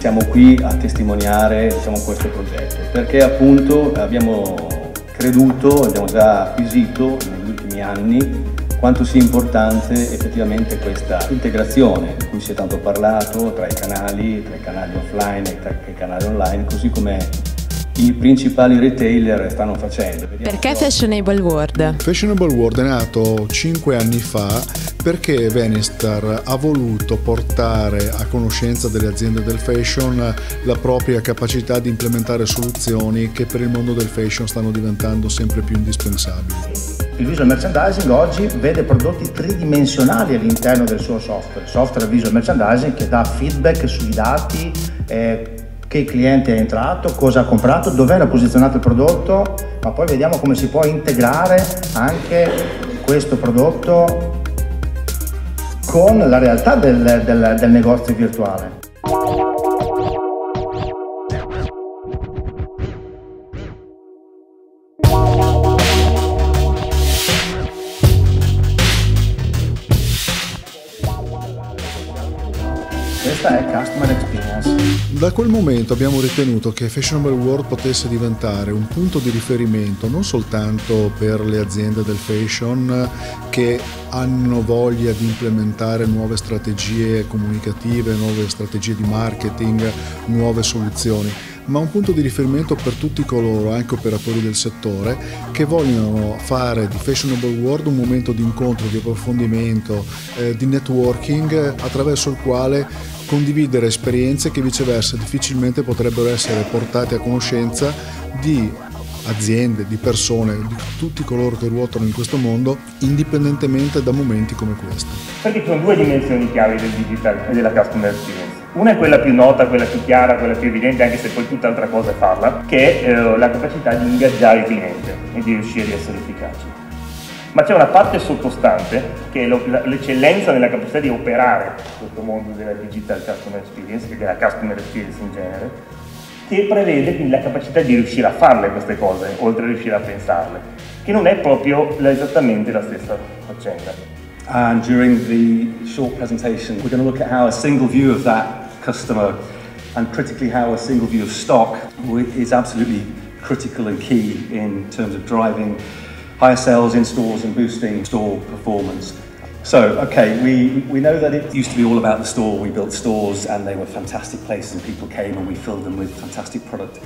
siamo qui a testimoniare, diciamo, questo progetto, perché appunto abbiamo creduto, abbiamo già acquisito negli ultimi anni quanto sia importante effettivamente questa integrazione di cui si è tanto parlato tra i canali offline e tra i canali online, così come i principali retailer stanno facendo. Perché Fashionable World? Fashionable World è nato 5 anni fa perché Venistar ha voluto portare a conoscenza delle aziende del fashion la propria capacità di implementare soluzioni che per il mondo del fashion stanno diventando sempre più indispensabili. Il visual merchandising oggi vede prodotti tridimensionali all'interno del suo software visual merchandising che dà feedback sui dati che il cliente è entrato, cosa ha comprato, dove era posizionato il prodotto, ma poi vediamo come si può integrare anche questo prodotto con la realtà del negozio virtuale. Questa è Customer Experience. Da quel momento abbiamo ritenuto che Fashionable World potesse diventare un punto di riferimento non soltanto per le aziende del fashion che hanno voglia di implementare nuove strategie comunicative, nuove strategie di marketing, nuove soluzioni, ma un punto di riferimento per tutti coloro, anche operatori del settore, che vogliono fare di Fashionable World un momento di incontro, di approfondimento, di networking attraverso il quale condividere esperienze che viceversa difficilmente potrebbero essere portate a conoscenza di aziende, di persone, di tutti coloro che ruotano in questo mondo, indipendentemente da momenti come questo. Perché ci sono due dimensioni chiave del digital e della customer experience. Una è quella più nota, quella più chiara, quella più evidente, anche se poi tutt'altra cosa è farla, che è la capacità di ingaggiare il cliente e di riuscire ad essere efficaci. Ma c'è una parte sottostante, che è l'eccellenza nella capacità di operare questo mondo della digital customer experience, che è la customer experience in genere, che prevede quindi la capacità di riuscire a farle queste cose, oltre a riuscire a pensarle, che non è proprio esattamente la stessa faccenda. And during the short presentation, we're going to look at how a single view of that customer and critically how a single view of stock is absolutely critical and key in terms of driving higher sales in stores and boosting store performance. So, okay, we know that it used to be all about the store. We built stores and they were fantastic places and people came and we filled them with fantastic product.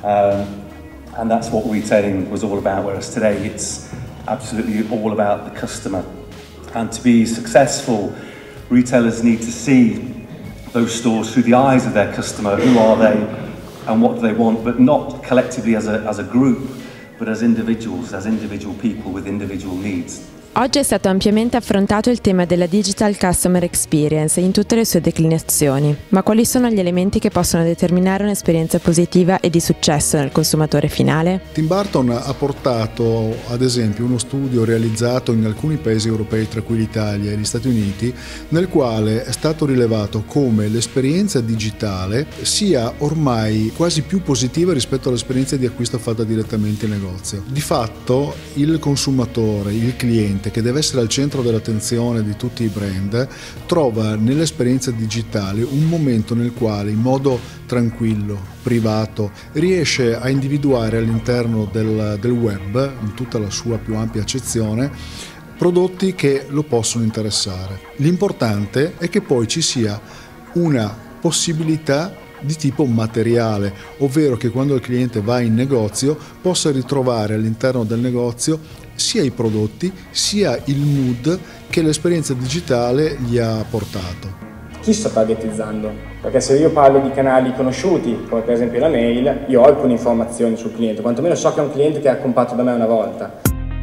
And that's what retailing was all about, whereas today it's absolutely all about the customer. And to be successful, retailers need to see those stores through the eyes of their customer. Who are they and what do they want, but not collectively as a group, but as individual people with individual needs. Oggi è stato ampiamente affrontato il tema della Digital Customer Experience in tutte le sue declinazioni, ma quali sono gli elementi che possono determinare un'esperienza positiva e di successo nel consumatore finale? Tim Burton ha portato ad esempio uno studio realizzato in alcuni paesi europei, tra cui l'Italia e gli Stati Uniti, nel quale è stato rilevato come l'esperienza digitale sia ormai quasi più positiva rispetto all'esperienza di acquisto fatta direttamente in negozio. Di fatto il consumatore, il cliente, che deve essere al centro dell'attenzione di tutti i brand, trova nell'esperienza digitale un momento nel quale in modo tranquillo, privato, riesce a individuare all'interno del web, in tutta la sua più ampia accezione, prodotti che lo possono interessare. L'importante è che poi ci sia una possibilità di tipo materiale, ovvero che quando il cliente va in negozio possa ritrovare all'interno del negozio sia i prodotti sia il mood che l'esperienza digitale gli ha portato. Chi sto targetizzando? Perché se io parlo di canali conosciuti, come per esempio la mail, io ho alcune informazioni sul cliente, quantomeno so che è un cliente che ha comprato da me una volta.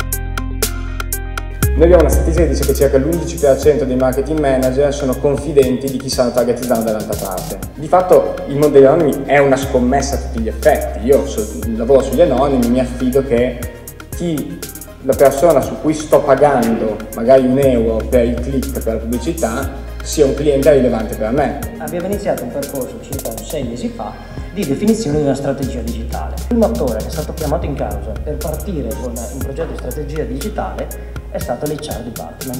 Noi abbiamo una statistica che dice che circa l'11% dei marketing manager sono confidenti di chi stanno targetizzando dall'altra parte. Di fatto il mondo degli anonimi è una scommessa a tutti gli effetti. Io lavoro sugli anonimi, mi affido che la persona su cui sto pagando magari €1 per il click, per la pubblicità, sia un cliente rilevante per me. Abbiamo iniziato un percorso circa 6 mesi fa di definizione di una strategia digitale. Il primo attore che è stato chiamato in causa per partire con un progetto di strategia digitale è stato l'HR Department.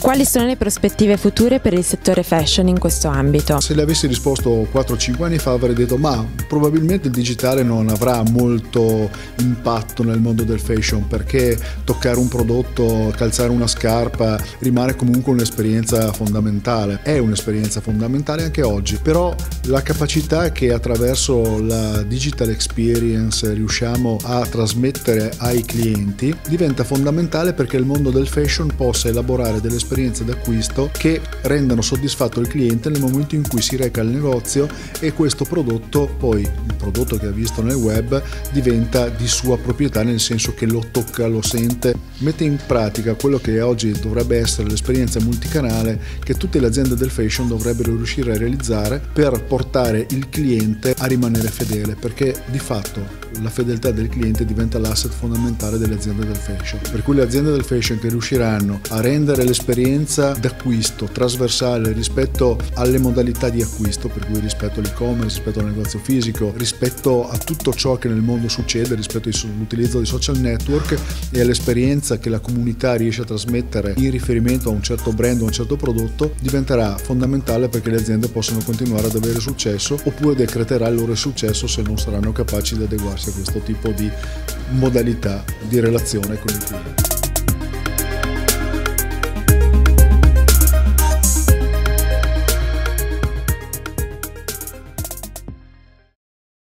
Quali sono le prospettive future per il settore fashion in questo ambito? Se le avessi risposto 4-5 anni fa avrei detto ma probabilmente il digitale non avrà molto impatto nel mondo del fashion, perché toccare un prodotto, calzare una scarpa rimane comunque un'esperienza fondamentale. È un'esperienza fondamentale anche oggi, però la capacità che attraverso la digital experience riusciamo a trasmettere ai clienti diventa fondamentale perché il mondo del fashion possa elaborare delle esperienze d'acquisto che rendano soddisfatto il cliente nel momento in cui si reca al negozio e questo prodotto, poi il prodotto che ha visto nel web, diventa di sua proprietà, nel senso che lo tocca, lo sente, mette in pratica quello che oggi dovrebbe essere l'esperienza multicanale che tutte le aziende del fashion dovrebbero riuscire a realizzare per portare il cliente a rimanere fedele, perché di fatto la fedeltà del cliente diventa l'asset fondamentale delle aziende del fashion. Per cui le aziende del fashion che riusciranno a rendere l'esperienza d'acquisto trasversale rispetto alle modalità di acquisto, per cui rispetto all'e-commerce, rispetto al negozio fisico, rispetto a tutto ciò che nel mondo succede, rispetto all'utilizzo dei social network e all'esperienza che la comunità riesce a trasmettere in riferimento a un certo brand o a un certo prodotto, diventerà fondamentale perché le aziende possano continuare ad avere successo, oppure decreterà il loro successo se non saranno capaci di adeguarsi a questo tipo di modalità di relazione con il cliente.